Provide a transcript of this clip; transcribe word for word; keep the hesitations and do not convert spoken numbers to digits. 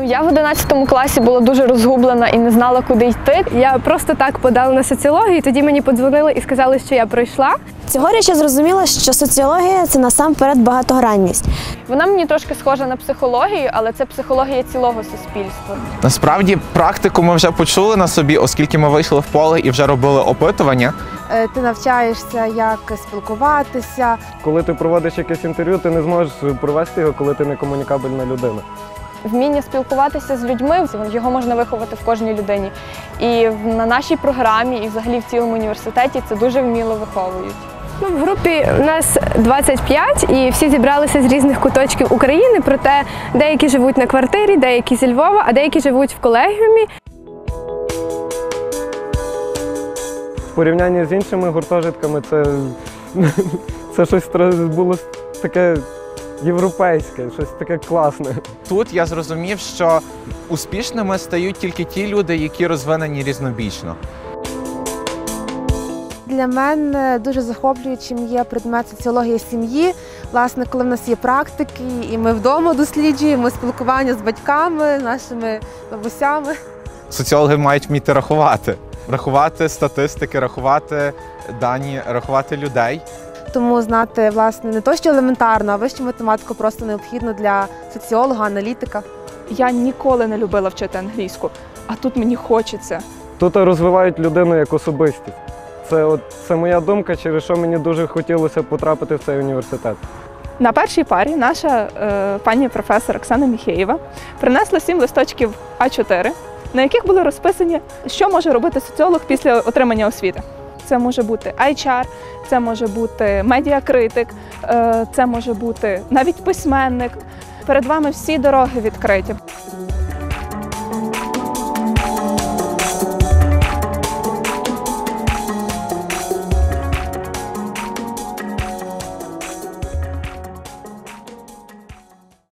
Я в одинадцятому класі була дуже розгублена і не знала, куди йти. Я просто так подала на соціологію, і тоді мені подзвонили і сказали, що я пройшла. Цьогоріч я зрозуміла, що соціологія – це насамперед багатогранність. Вона мені трошки схожа на психологію, але це психологія цілого суспільства. Насправді, практику ми вже почули на собі, оскільки ми вийшли в поле і вже робили опитування. Ти навчаєшся, як спілкуватися. Коли ти проводиш якесь інтерв'ю, ти не зможеш провести його, коли ти не комунікабельна людина. Вміння спілкуватися з людьми, його можна виховати в кожній людині. І на нашій програмі, і взагалі в цілому університеті це дуже вміло виховують. Ну, в групі нас двадцять п'ять, і всі зібралися з різних куточків України, проте деякі живуть на квартирі, деякі зі Львова, а деякі живуть в колегіумі. В порівнянні з іншими гуртожитками це, це щось було таке європейське, щось таке класне. Тут я зрозумів, що успішними стають тільки ті люди, які розвинені різнобічно. Для мене дуже захоплюючим є предмет соціологія сім'ї. Власне, коли в нас є практики, і ми вдома досліджуємо спілкування з батьками, нашими бабусями. Соціологи мають вміти рахувати. Рахувати статистики, рахувати дані, рахувати людей. Тому знати, власне, не то, що елементарно, а вищу математику просто необхідно для соціолога, аналітика. Я ніколи не любила вчити англійську, а тут мені хочеться. Тут розвивають людину як особистість. Це, от, це моя думка, через що мені дуже хотілося потрапити в цей університет. На першій парі наша е, пані професор Оксана Міхеєва принесла сім листочків а чотири, на яких було розписані, що може робити соціолог після отримання освіти. Це може бути ейч ар, це може бути медіакритик, е, це може бути навіть письменник. Перед вами всі дороги відкриті.